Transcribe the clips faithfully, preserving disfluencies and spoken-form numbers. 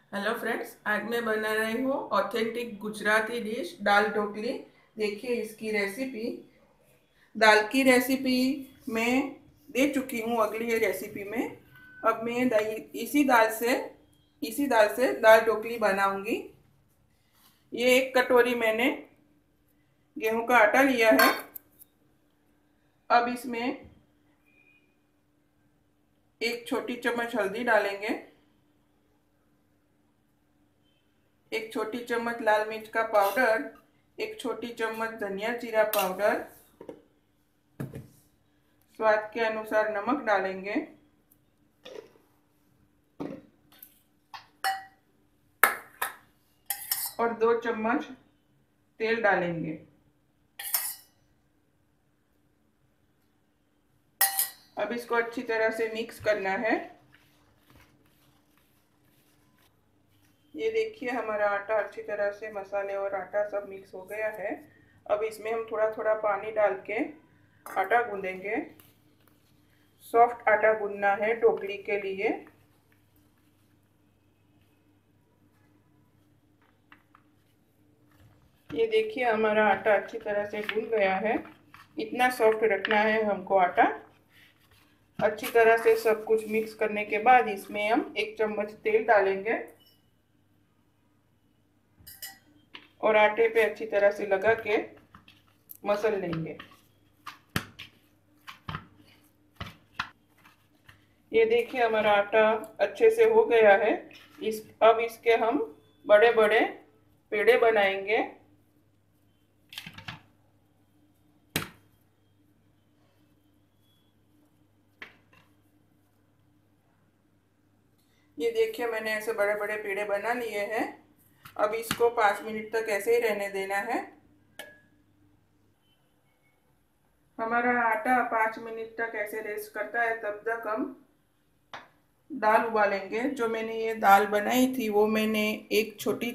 Hello friends, आज मैं बना रही हूँ ऑथेंटिक गुजराती डिश दाल ढोकली। देखिए इसकी रेसिपी। दाल की रेसिपी मैं दे चुकी हूँ अगली रेसिपी में। अब मैं इसी दाल से इसी दाल से दाल ढोकली बनाऊंगी। ये एक कटोरी मैंने गेहूं का आटा लिया है। अब इसमें एक छोटी चम्मच हल्दी डालेंगे, एक छोटी चम्मच लाल मिर्च का पाउडर, एक छोटी चम्मच धनिया जीरा पाउडर, स्वाद के अनुसार नमक डालेंगे और दो चम्मच तेल डालेंगे। अब इसको अच्छी तरह से मिक्स करना है। ये देखिए हमारा आटा अच्छी तरह से, मसाले और आटा सब मिक्स हो गया है। अब इसमें हम थोड़ा थोड़ा पानी डाल के आटा गूंदेंगे। सॉफ्ट आटा गूंदना है ढोकली के लिए। ये देखिए हमारा आटा अच्छी तरह से गूंद गया है। इतना सॉफ्ट रखना है हमको आटा। अच्छी तरह से सब कुछ मिक्स करने के बाद इसमें हम एक चम्मच तेल डालेंगे और आटे पे अच्छी तरह से लगा के मसल लेंगे। ये देखिए हमारा आटा अच्छे से हो गया है। इस अब इसके हम बड़े बड़े पेड़े बनाएंगे। ये देखिए मैंने ऐसे बड़े बड़े पेड़े बना लिए हैं। अब इसको पाँच मिनट तक ऐसे ही रहने देना है। हमारा आटा पाँच मिनट तक ऐसे रेस्ट करता है, तब तक हम दाल उबालेंगे। जो मैंने ये दाल बनाई थी वो मैंने एक छोटी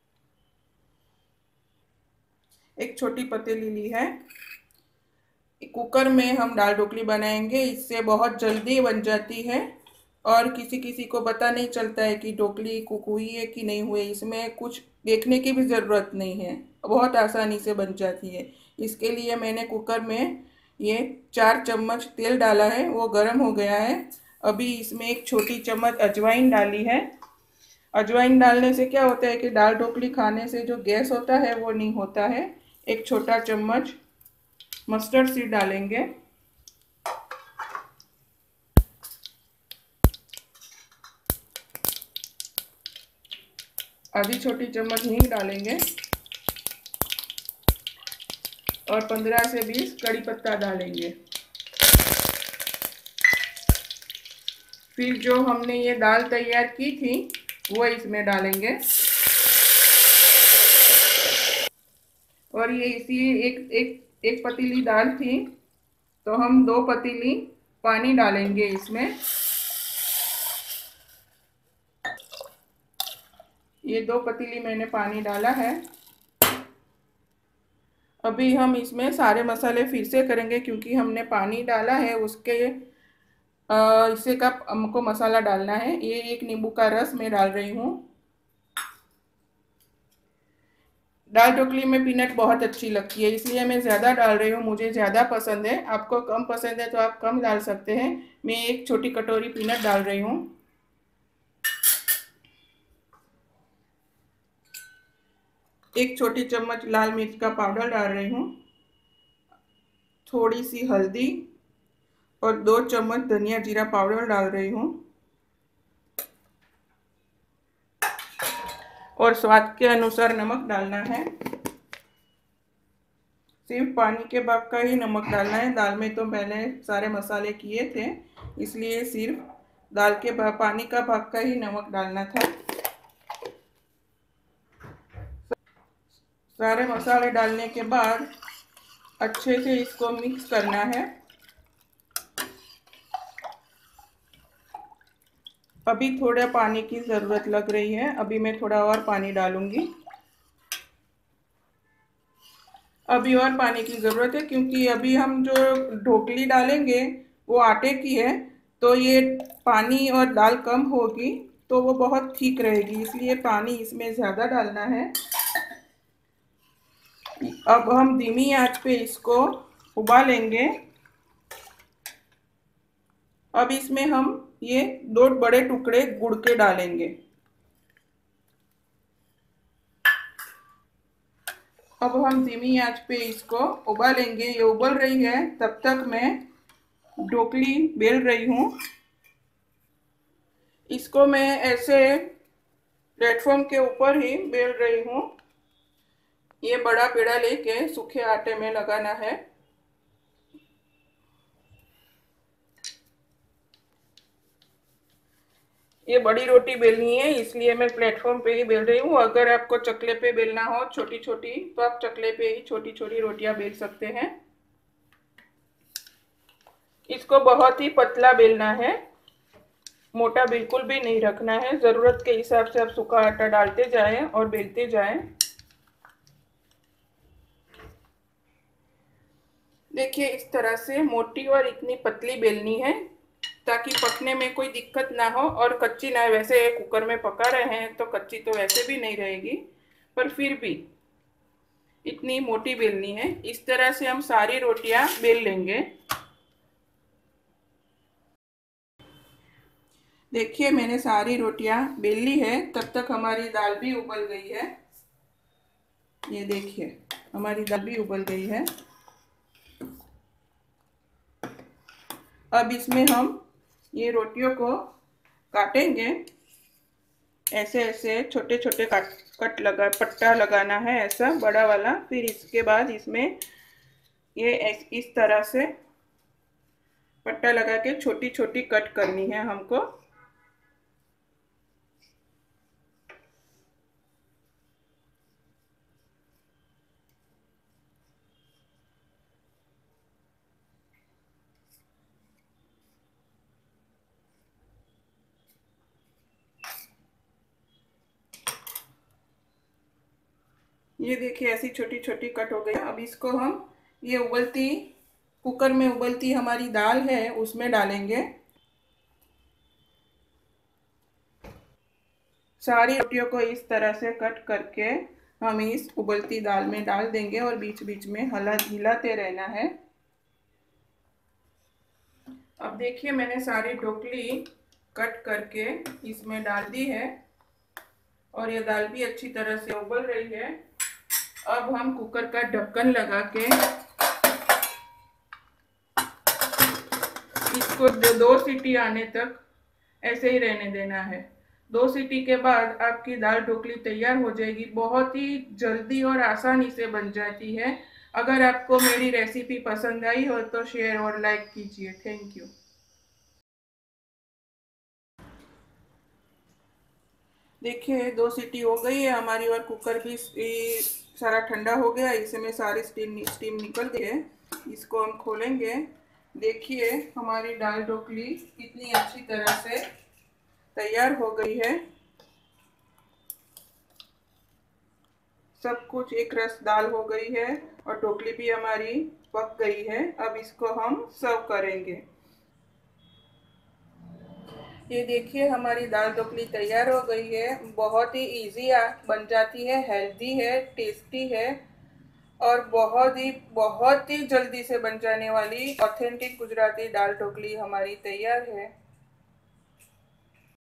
एक छोटी पतीली ली है। कुकर में हम दाल ढोकली बनाएंगे। इससे बहुत जल्दी बन जाती है और किसी किसी को पता नहीं चलता है कि ढोकली कुक हुई है कि नहीं हुई। इसमें कुछ देखने की भी ज़रूरत नहीं है, बहुत आसानी से बन जाती है। इसके लिए मैंने कुकर में ये चार चम्मच तेल डाला है, वो गर्म हो गया है। अभी इसमें एक छोटी चम्मच अजवाइन डाली है। अजवाइन डालने से क्या होता है कि दाल ढोकली खाने से जो गैस होता है वो नहीं होता है। एक छोटा चम्मच मस्टर्ड सीड डालेंगे। आधी छोटी चम्मच हींग डालेंगे और पंद्रह से बीस कड़ी पत्ता डालेंगे। फिर जो हमने ये दाल तैयार की थी वो इसमें डालेंगे और ये इसी एक एक एक पतीली दाल थी तो हम दो पतीली पानी डालेंगे इसमें। ये दो पतीली मैंने पानी डाला है। अभी हम इसमें सारे मसाले फिर से करेंगे क्योंकि हमने पानी डाला है उसके इससे कप हमको मसाला डालना है। ये एक नींबू का रस मैं डाल रही हूँ। दाल ढोकली में पीनट बहुत अच्छी लगती है इसलिए मैं ज़्यादा डाल रही हूँ, मुझे ज़्यादा पसंद है। आपको कम पसंद है तो आप कम डाल सकते हैं। मैं एक छोटी कटोरी पीनट डाल रही हूँ। एक छोटी चम्मच लाल मिर्च का पाउडर डाल रही हूँ, थोड़ी सी हल्दी और दो चम्मच धनिया जीरा पाउडर डाल रही हूँ और स्वाद के अनुसार नमक डालना है। सिर्फ पानी के भाग का ही नमक डालना है। दाल में तो पहले सारे मसाले किए थे इसलिए सिर्फ दाल के पानी का भाग का ही नमक डालना था। सारे मसाले डालने के बाद अच्छे से इसको मिक्स करना है। अभी थोड़ा पानी की ज़रूरत लग रही है, अभी मैं थोड़ा और पानी डालूंगी। अभी और पानी की ज़रूरत है क्योंकि अभी हम जो ढोकली डालेंगे वो आटे की है तो ये पानी और दाल कम होगी तो वो बहुत ठीक रहेगी, इसलिए पानी इसमें ज़्यादा डालना है। अब हम धीमी आंच पे इसको उबालेंगे। अब इसमें हम ये दो बड़े टुकड़े गुड़ के डालेंगे। अब हम धीमी आंच पे इसको उबालेंगे। ये उबल रही है, तब तक मैं ढोकली बेल रही हूँ। इसको मैं ऐसे प्लेटफॉर्म के ऊपर ही बेल रही हूँ। ये बड़ा पेड़ा लेके सूखे आटे में लगाना है। ये बड़ी रोटी बेलनी है, इसलिए मैं प्लेटफॉर्म पे ही बेल रही हूँ। अगर आपको चकले पे बेलना हो छोटी छोटी, तो आप चकले पे ही छोटी छोटी रोटियां बेल सकते हैं। इसको बहुत ही पतला बेलना है, मोटा बिल्कुल भी नहीं रखना है। जरूरत के हिसाब से आप सूखा आटा डालते जाएं और बेलते जाएं। देखिए, इस तरह से मोटी और इतनी पतली बेलनी है ताकि पकने में कोई दिक्कत ना हो और कच्ची ना। वैसे कुकर में पका रहे हैं तो कच्ची तो वैसे भी नहीं रहेगी, पर फिर भी इतनी मोटी बेलनी है। इस तरह से हम सारी रोटियां बेल लेंगे। देखिए, मैंने सारी रोटियां बेल ली है। तब तक हमारी दाल भी उबल गई है। ये देखिए, हमारी दाल भी उबल गई है। अब इसमें हम ये रोटियों को काटेंगे। ऐसे ऐसे छोटे छोटे काट कट लगा पट्टा लगाना है, ऐसा बड़ा वाला। फिर इसके बाद इसमें ये इस तरह से पट्टा लगा के छोटी छोटी कट करनी है हमको। ये देखिए, ऐसी छोटी छोटी कट हो गई। अब इसको हम ये उबलती कुकर में उबलती हमारी दाल है उसमें डालेंगे। सारी रोटियों को इस तरह से कट करके हम इस उबलती दाल में डाल देंगे और बीच बीच में हला हिलाते रहना है। अब देखिए, मैंने सारी ढोकली कट करके इसमें डाल दी है और ये दाल भी अच्छी तरह से उबल रही है। अब हम कुकर का ढक्कन लगा के इसको दो सीटी आने तक ऐसे ही रहने देना है। दो सीटी के बाद आपकी दाल ढोकली तैयार हो जाएगी। बहुत ही जल्दी और आसानी से बन जाती है। अगर आपको मेरी रेसिपी पसंद आई हो तो शेयर और लाइक कीजिए। Thank you. देखिए, दो सीटी हो गई है हमारी और कुकर भी सारा ठंडा हो गया। इसमें सारी स्टीम स्टीम निकल गई है। इसको हम खोलेंगे। देखिए, हमारी दाल ढोकली कितनी अच्छी तरह से तैयार हो गई है। सब कुछ एक रस दाल हो गई है और ढोकली भी हमारी पक गई है। अब इसको हम सर्व करेंगे। ये देखिए, हमारी दाल ढोकली तैयार हो गई है। बहुत ही इजी बन जाती है, हेल्दी है, टेस्टी है और बहुत ही बहुत ही जल्दी से बन जाने वाली ऑथेंटिक गुजराती दाल ढोकली हमारी तैयार है।